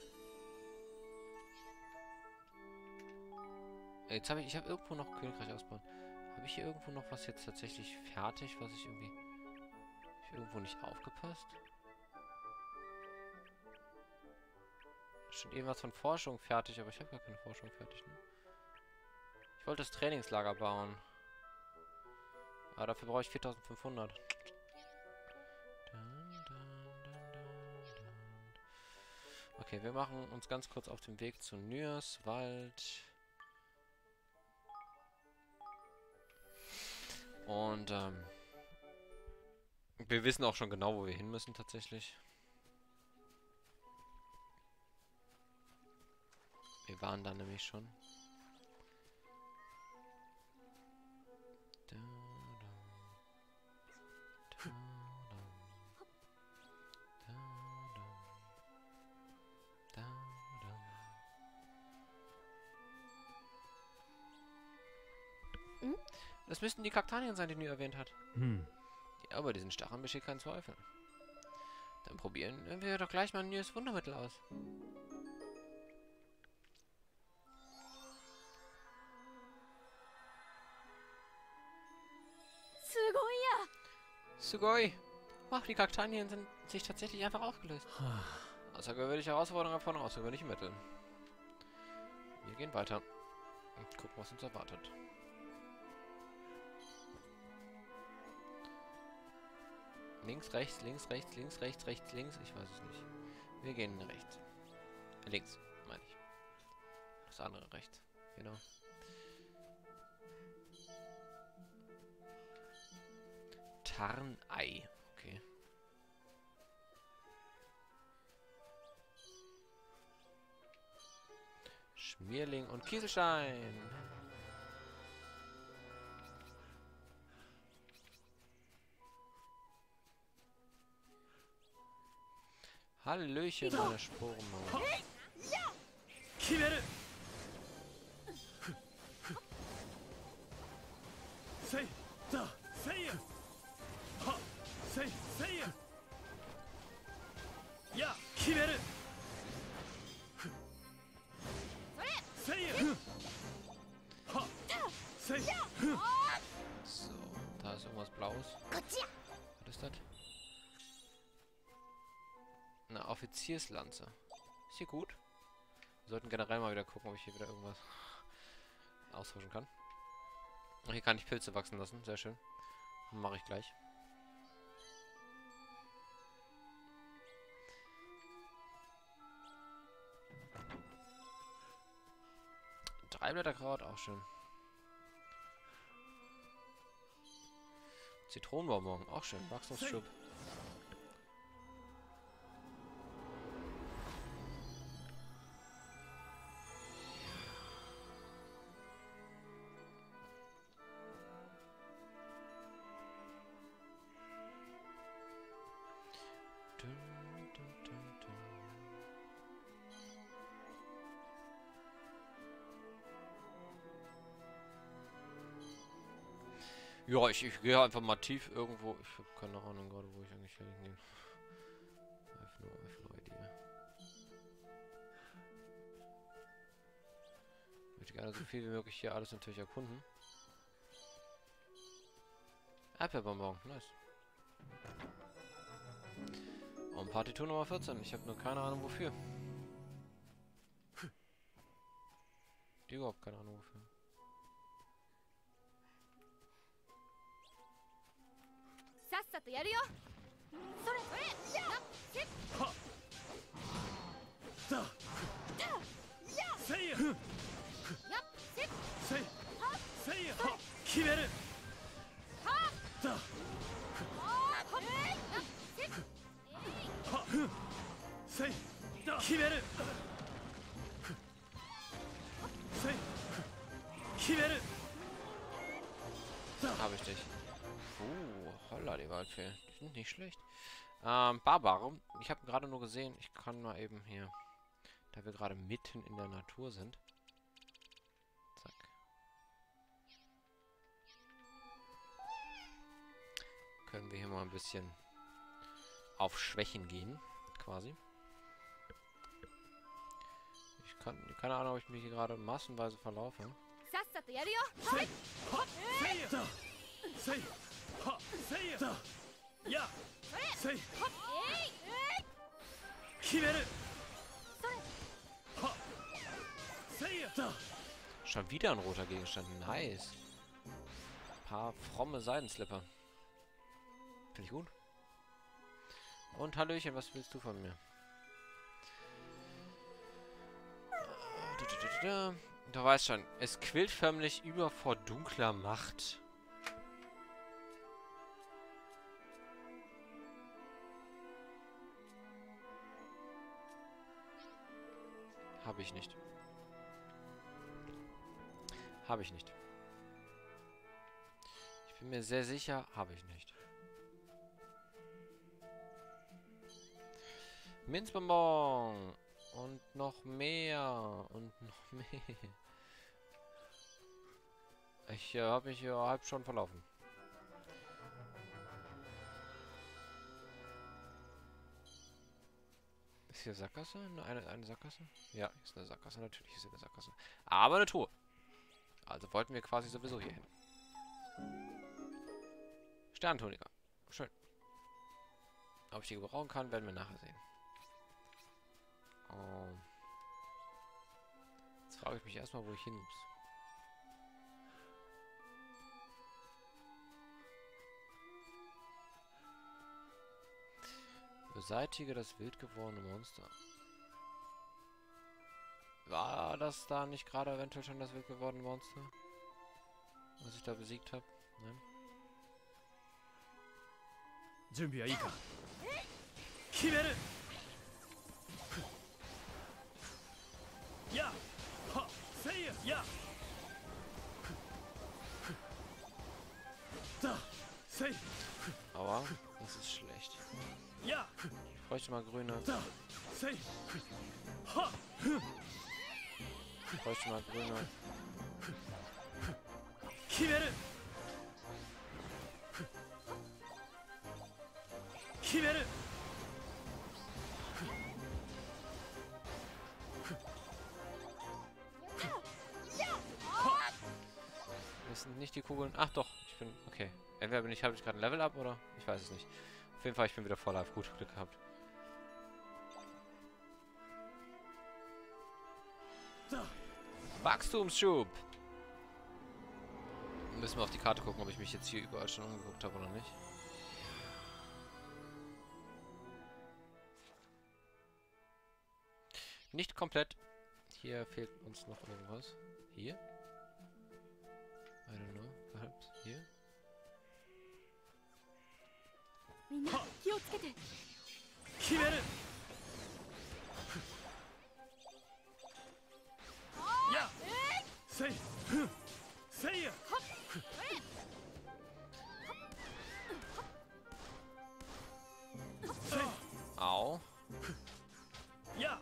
Jetzt habe ich habe irgendwo noch Königreich ausbauen. Habe ich hier irgendwo noch was jetzt tatsächlich fertig, was ich irgendwie... Hab ich irgendwo nicht aufgepasst? Schon irgendwas von Forschung fertig, aber ich habe gar keine Forschung fertig, ne? Ich wollte das Trainingslager bauen. Aber dafür brauche ich 4500. Okay, wir machen uns ganz kurz auf den Weg zu Nyrswald. Und wir wissen auch schon genau, wo wir hin müssen tatsächlich. Wir waren da nämlich schon. Das müssten die Kaktanien sein, die Nür erwähnt hat. Ja, aber diesen Stacheln besteht kein Zweifel. Dann probieren wir doch gleich mal ein neues Wundermittel aus. Sugoi! Ach, die Kaktanien sind sich tatsächlich einfach aufgelöst. Außergewöhnliche Herausforderung von außergewöhnlichen Mitteln. Wir gehen weiter und gucken, was uns erwartet. Links, rechts, links, rechts, links, rechts, rechts, links. Ich weiß es nicht. Wir gehen rechts. Links, meine ich. Das andere rechts. Genau. Tarnei. Okay. Schmierling und Kieselstein. Hallöchen, meine Sporenmaus. Kimeru! Sei, da, sei! Ha, sei, sei! Ja, Kimeru! Sei! Ha, sei! So, da ist irgendwas Blaues. Was ist das? Eine Offizierslanze. Ist hier gut? Wir sollten generell mal wieder gucken, ob ich hier wieder irgendwas austauschen kann. Und hier kann ich Pilze wachsen lassen. Sehr schön. Mache ich gleich. Dreiblätterkraut, auch schön. Zitronenbonbon, auch schön. Wachstumsschub. Ja, ich gehe einfach mal tief irgendwo. Ich habe keine Ahnung gerade, wo ich eigentlich hingehe. Einfach nur Idee. Ich möchte gerne so viel wie möglich hier alles natürlich erkunden. Erdbeerbonbon, nice. Und Partitur Nummer 14. Ich habe nur keine Ahnung wofür. Überhaupt keine Ahnung wofür. Habe ich dich. Holla, die Waldfee. Die sind nicht schlecht. Barbare. Ich habe gerade nur gesehen, ich kann mal eben hier, da wir gerade mitten in der Natur sind. Zack. Können wir hier mal ein bisschen auf Schwächen gehen, quasi. Keine Ahnung, ob ich mich hier gerade massenweise verlaufe. Schon wieder ein roter Gegenstand. Nice. Ein paar fromme Seidenslipper. Finde ich gut. Und Hallöchen, was willst du von mir? Du weißt schon, es quillt förmlich über vor dunkler Macht. Habe ich nicht. Habe ich nicht. Ich bin mir sehr sicher, habe ich nicht. Minzbonbon. Und noch mehr. Und noch mehr. Ich habe mich hier halb schon verlaufen. Ist hier Sackgasse? Eine Sackgasse? Ja, ist eine Sackgasse. Natürlich ist hier eine Sackgasse. Aber eine Truhe. Also wollten wir quasi sowieso hier hin. Sterntoniker. Schön. Ob ich die gebrauchen kann, werden wir nachher sehen. Jetzt frage ich mich erstmal, wo ich hin muss. Beseitige das wild gewordene Monster. War das da nicht gerade eventuell schon das wild gewordene Monster? Was ich da besiegt habe? Nein? 準備はいいか決めるやはせいややだせい Aua, das ist schlecht. Ja. Ich bräuchte mal grüne. Da sei ha Ich bräuchte mal grüne. Kimeru Kimeru Das sind nicht die Kugeln. Ach doch, ich bin. Okay. Entweder habe ich gerade ein Level up oder. Ich weiß es nicht. Auf jeden Fall, ich bin wieder voll auf. Gut, Glück gehabt. Wachstumsschub! Müssen wir auf die Karte gucken, ob ich mich jetzt hier überall schon umgeguckt habe oder nicht. Nicht komplett. Hier fehlt uns noch irgendwas. Hier? I don't know. Perhaps hier? みんな気をつけて。 決めるやせいせいや Au. Ja.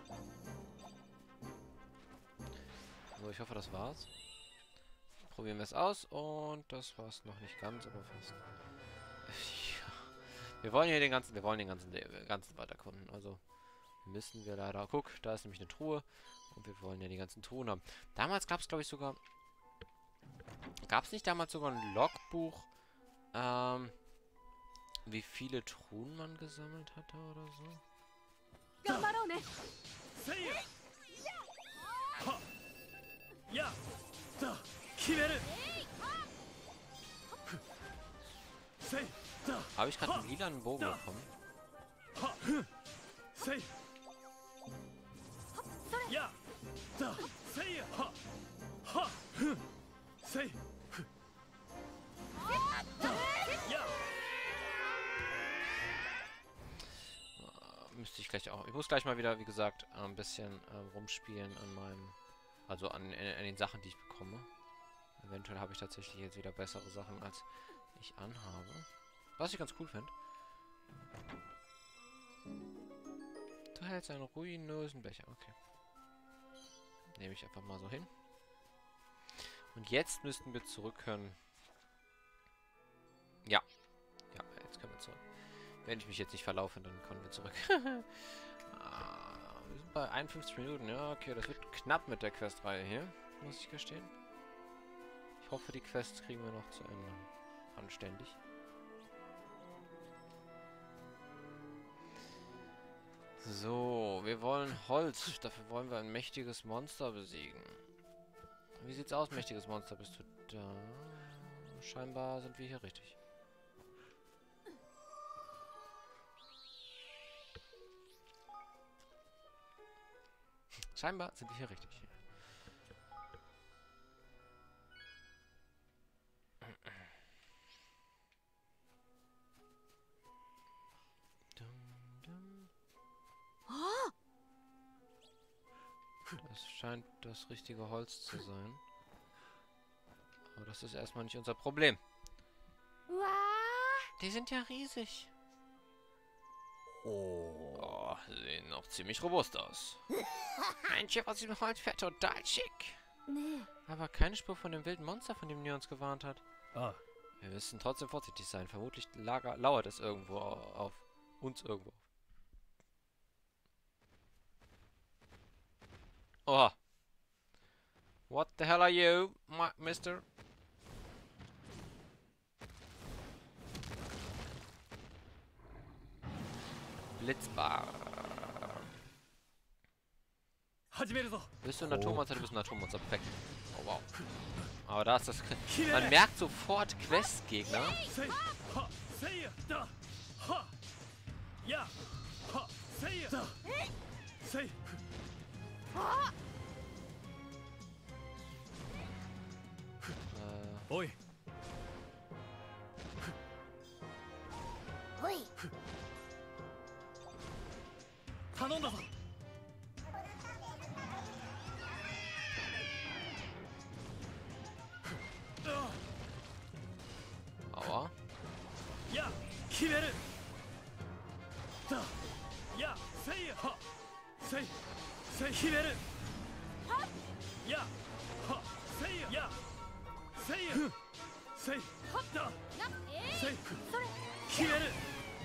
So, ich hoffe, das war's. Probieren wir es aus und das war's noch nicht ganz, aber fast. Ja. Wir wollen hier den ganzen weiter erkunden. Also müssen wir leider. Guck, da ist nämlich eine Truhe und wir wollen ja die ganzen Truhen haben. Damals gab es, glaube ich, sogar. Gab es nicht damals sogar ein Logbuch wie viele Truhen man gesammelt hatte oder so? 頑張ろうね。 せいやはやだ決めるせいだ Habe ich gerade einen lilanen Bogen bekommen? はせいやだせいやははせいだや Müsste ich gleich auch. Ich muss gleich mal wieder, wie gesagt, ein bisschen rumspielen an meinem... Also an den Sachen, die ich bekomme. Eventuell habe ich tatsächlich jetzt wieder bessere Sachen, als ich anhabe. Was ich ganz cool finde. Du hältst einen ruinösen Becher. Okay. Nehme ich einfach mal so hin. Und jetzt müssten wir zurück können. Ja. Ja, jetzt können wir zurück. Wenn ich mich jetzt nicht verlaufe, dann kommen wir zurück. Wir sind bei 51 Minuten. Ja, okay, das wird knapp mit der Questreihe hier. Muss ich gestehen. Ich hoffe, die Quests kriegen wir noch zu Ende. Anständig. So, wir wollen Holz. Dafür wollen wir ein mächtiges Monster besiegen. Wie sieht's aus, mächtiges Monster? Bist du da? Scheinbar sind wir hier richtig. Scheinbar sind wir hier richtig. Das scheint das richtige Holz zu sein. Aber das ist erstmal nicht unser Problem. うわ Die sind ja riesig. Oh, sehen noch ziemlich robust aus. Ein Schiff aus diesem Holz fährt total schick. ーね Aber keine Spur von dem wilden Monster, von dem Neo uns gewarnt hat. あ Wir müssen trotzdem vorsichtig sein. Vermutlich lauert es irgendwo auf uns irgendwo. Oha. What the hell are you, mister? Blitzbar. 始めるぞ Bist du ein Naturmonster? Du bist ein Naturmonster. Perfekt. Oh, wow. Aber da ist das... 決め Man る merkt sofort Questgegner. せいはせいやだはやはせいやだせい おいおい頼んだぞ Aua. や決めるだやせいやはせいせい決めるやはせいややせいやせいだなせいそれ決める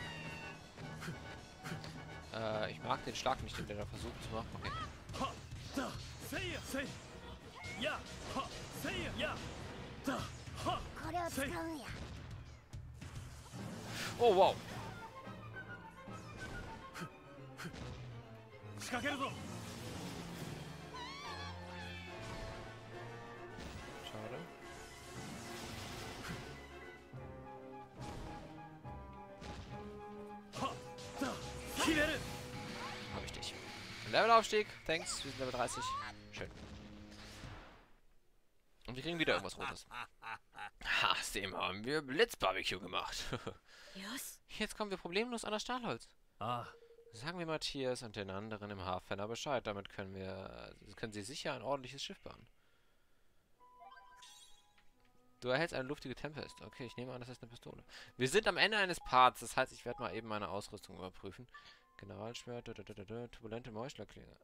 Ich mag den Schlag nicht, den der da versucht zu machen. Okay. はだせいやせいやはせいややだはこれを使うんや Oh, wow. 仕掛けるぞ Schade. Hab ich dich. Levelaufstieg. Thanks. Wir sind Level 30. Schön. Und wir kriegen wieder irgendwas Rotes. Ha, aus dem haben wir Blitzbarbecue gemacht. よし Jetzt kommen wir problemlos an das Stahlholz. あ Sagen wir Matthias und den anderen im Hafenner Bescheid. Damit können sie sicher ein ordentliches Schiff bauen. Du erhältst eine luftige Tempest. Okay, ich nehme an, das ist eine Pistole. Wir sind am Ende eines Parts. Das heißt, ich werde mal eben meine Ausrüstung überprüfen. Generalschwert, turbulente Meuchlerklinge.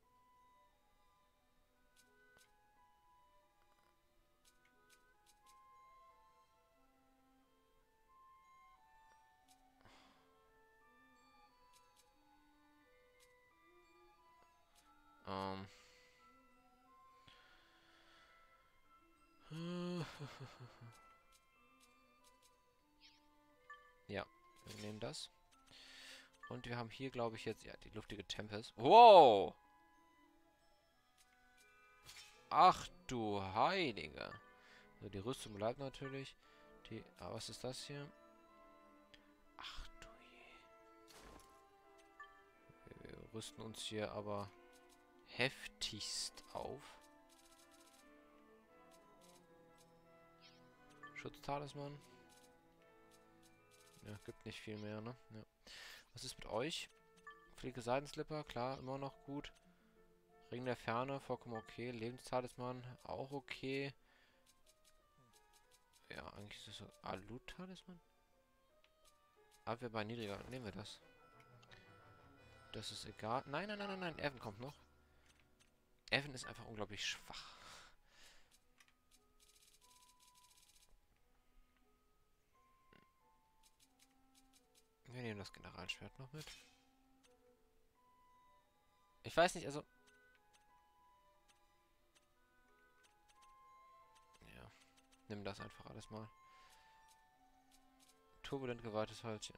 Ja, Wir nehmen das. Und wir haben hier, glaube ich, jetzt... Ja, die luftige Tempest. Wow! Ach du Heilige. Also die Rüstung bleibt natürlich. Die... Ah, was ist das hier? Ach du je. Wir rüsten uns hier aber heftigst auf. Schutztalisman. Ja, gibt nicht viel mehr, ne? Ja. Was ist mit euch? Fliege Seidenslipper, klar, immer noch gut. Ring der Ferne, vollkommen okay. Lebenstalisman, auch okay. Ja, eigentlich ist das so. Alut-Talisman? Abwehr bei niedriger. Nehmen wir das. Das ist egal. Nein, nein, nein, nein, nein. Evan kommt noch. Evan ist einfach unglaublich schwach. Wir nehmen das Generalschwert noch mit. Ich weiß nicht, also... Ja. Nimm das einfach alles mal. Turbulent geweihtes Holzchen.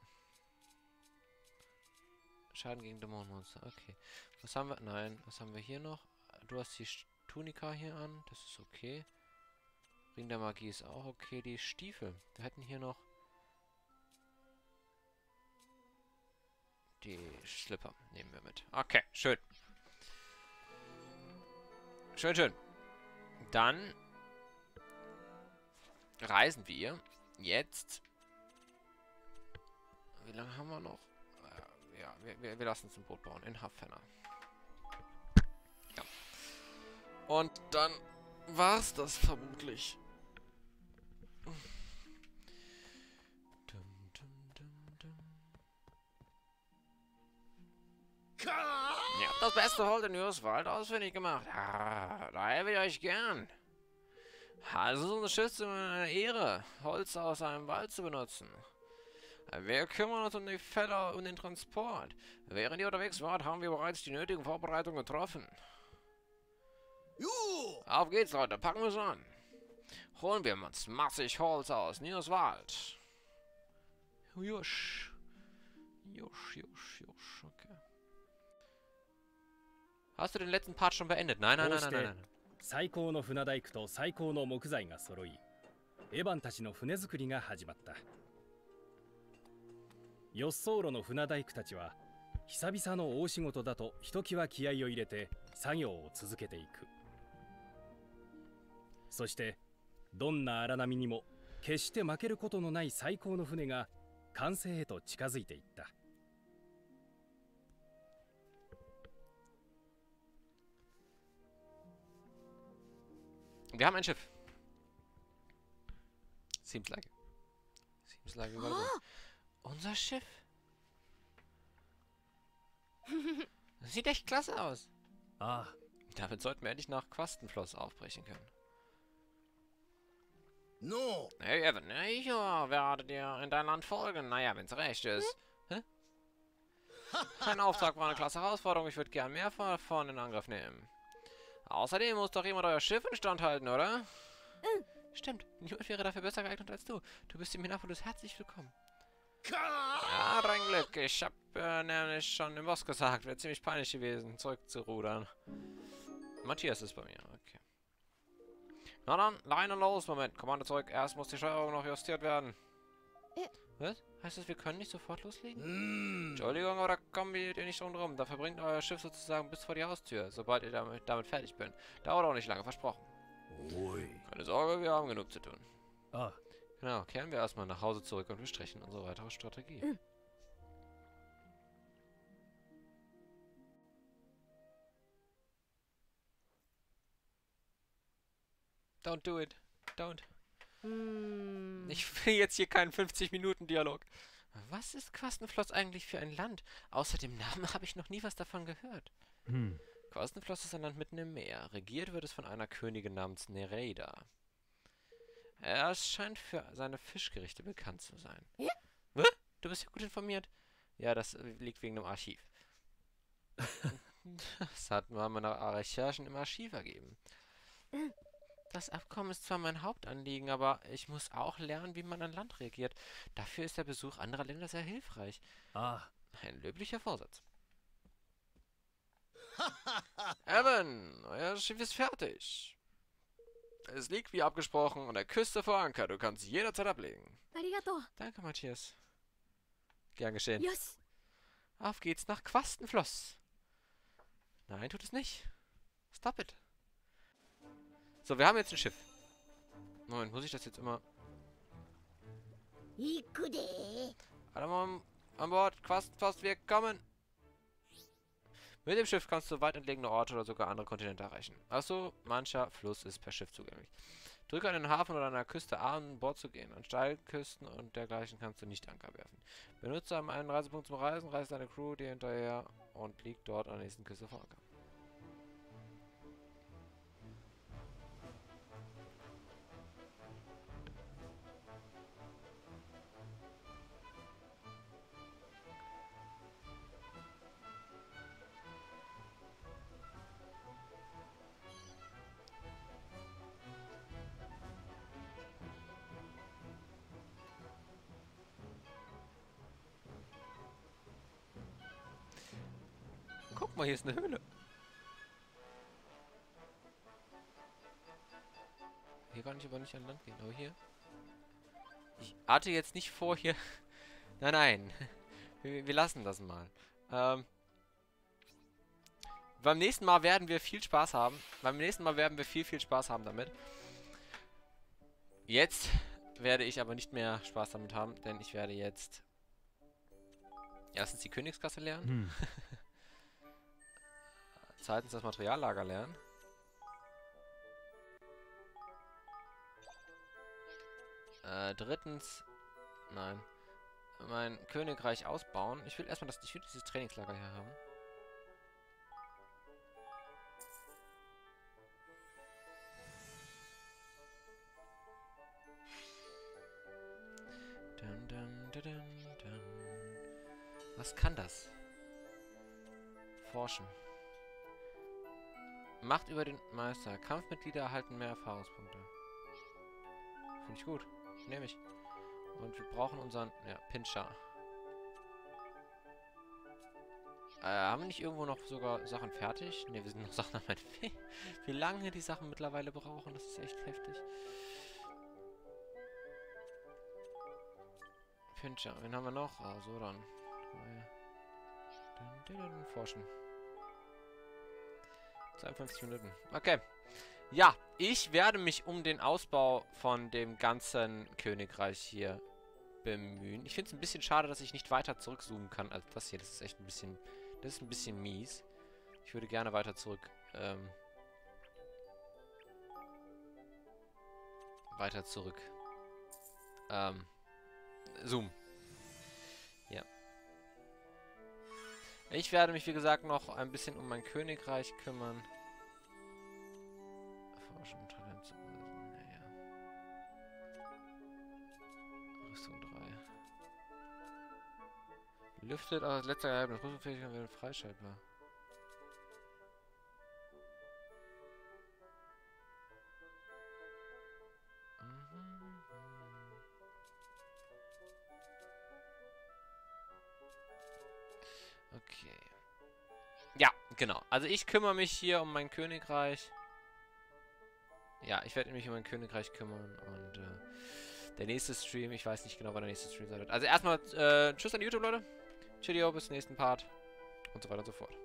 Schaden gegen Dämonenmonster. Okay. Was haben wir? Nein. Was haben wir hier noch? Du hast die Tunika hier an. Das ist okay. Ring der Magie ist auch okay. Die Stiefel. Wir hätten hier noch... Die Slipper nehmen wir mit. Okay, schön. Schön, schön. Dann reisen wir jetzt. Wie lange haben wir noch? Ja, wir lassen uns ein Boot bauen in Havana. Ja. Und dann war's das vermutlich. Ihr habt das beste Holz in Jürswald ausfindig gemacht. Ja, da helfe ich euch gern. Also so eine Schütze eine Ehre, Holz aus einem Wald zu benutzen. Wir kümmern uns um die Fälle und den Transport. Während ihr unterwegs wart, haben wir bereits die nötigen Vorbereitungen getroffen. Auf geht's, Leute, packen wir es an. Holen wir uns massig Holz aus Nierswald. Jusch. Jusch, jusch, jusch, okay. Hast du den letzten Part schon beendet? Nein, nein, nein, nein, nein, nein. 最高の船大工と最高の木材が揃い、エヴァンたちの船作りが始まった。ヨッソーロの船大工たちは久々の大仕事だとひときわ気合を入れて作業を続けていく。そしてどんな荒波にも決して負けることのない最高の船が完成へと近づいていった。 Wir haben ein Schiff. Seems like. Seems like we got it. Unser Schiff. Das sieht echt klasse aus. Ah. Damit sollten wir endlich nach Quastenfloss aufbrechen können. No. Hey Evan, ich werde dir in dein Land folgen. Naja, wenn es recht ist. Hä? Ein Auftrag war eine klasse Herausforderung. Ich würde gern mehr davon in Angriff nehmen. Außerdem muss doch jemand euer Schiff instand halten, oder? Stimmt, niemand wäre dafür besser geeignet als du. Du bist im Minneapolis herzlich willkommen. Ja, dein Glück. Ich hab nämlich schon im Boss gesagt, wäre ziemlich peinlich gewesen, zurückzurudern. Matthias ist bei mir, okay. Na dann, Leine los, Moment. Kommando zurück. Erst muss die Steuerung noch justiert werden. Was? Heißt das, wir können nicht sofort loslegen? Entschuldigung, aber da kommen wir nicht drum rum. Da verbringt euer Schiff sozusagen bis vor die Haustür, sobald ihr damit fertig bin. Dauert auch nicht lange, versprochen. Keine Sorge, wir haben genug zu tun. Ah. Genau, kehren wir erstmal nach Hause zurück und besprechen unsere weitere Strategie. Don't do it. Don't. Ich will jetzt hier keinen 50-Minuten-Dialog. Was ist Quastenfloss eigentlich für ein Land? Außer dem Namen habe ich noch nie was davon gehört. Quastenfloss ist ein Land mitten im Meer. Regiert wird es von einer Königin namens Nereida. Er scheint für seine Fischgerichte bekannt zu sein. Was? Du bist ja gut informiert. Ja, das liegt wegen dem Archiv. Das hat man meine Recherchen im Archiv ergeben. Das Abkommen ist zwar mein Hauptanliegen, aber ich muss auch lernen, wie man an Land reagiert. Dafür ist der Besuch anderer Länder sehr hilfreich. Ah, Ein löblicher Vorsatz. Evan, euer Schiff ist fertig. Es liegt wie abgesprochen an der Küste vor Anker. Du kannst jederzeit ablegen. ありがとう。 Danke, Matthias. Gern geschehen. よし。 Auf geht's nach Quastenfloss. Nein, tut es nicht. Stop it. So, wir haben jetzt ein Schiff. Moment, muss ich das jetzt immer... 行くで。 Alle mal an Bord. Quastenfloss, wir kommen. Mit dem Schiff kannst du weit entlegene Orte oder sogar andere Kontinente erreichen. Achso, mancher Fluss ist per Schiff zugänglich. Drücke an den Hafen oder an der Küste A, um an Bord zu gehen. An Steilküsten und dergleichen kannst du nicht Anker werfen. Benutze einen Reisepunkt zum Reisen, reißt deine Crew dir hinterher und liegt dort an der nächsten Küste vor Anker. Guck mal, hier ist eine Höhle. Hier kann ich aber nicht an Land gehen, aber hier... Ich hatte jetzt nicht vor, hier... Nein, nein. Wir lassen das mal. Beim nächsten Mal werden wir viel Spaß haben. Beim nächsten Mal werden wir viel Spaß haben damit. Jetzt werde ich aber nicht mehr Spaß damit haben, denn ich werde jetzt... erstens die Königskasse lernen. Zweitens das Materiallager lernen. Drittens... Nein. Mein Königreich ausbauen. Ich will erstmal dieses Trainingslager hier haben. Dun, dun, dun, dun, dun. Was kann das? Forschen. Macht über den Meister. Kampfmitglieder erhalten mehr Erfahrungspunkte. Finde ich gut. Nehme ich. Und wir brauchen unseren... Ja, Pinscher. Haben wir nicht irgendwo noch sogar Sachen fertig? Ne, wir sind noch Sachen am Entwickeln. Wie lange die Sachen mittlerweile brauchen, das ist echt heftig. Pinscher. Wen haben wir noch? Ah, so dann. Forschen. 52 Minuten. Okay. Ja, ich werde mich um den Ausbau von dem ganzen Königreich hier bemühen. Ich finde es ein bisschen schade, dass ich nicht weiter zurückzoomen kann als das hier. Das ist echt ein bisschen... Das ist ein bisschen mies. Ich würde gerne weiter zurück... weiter zurück... Zoom. Ja. Ich werde mich, wie gesagt, noch ein bisschen um mein Königreich kümmern. Forschung, Talent zu beweisen. Naja. Rüstung 3. Lüftet aus letzter Geheimnis. Rüstungsfähigkeit wird freischaltbar. Okay. Ja, genau. Also ich kümmere mich hier um mein Königreich. Ja, ich werde mich um mein Königreich kümmern. Und der nächste Stream, ich weiß nicht genau, wann der nächste Stream sein wird. Also erstmal tschüss an YouTube, Leute. Tschüss, bis zum nächsten Part. Und so weiter und so fort.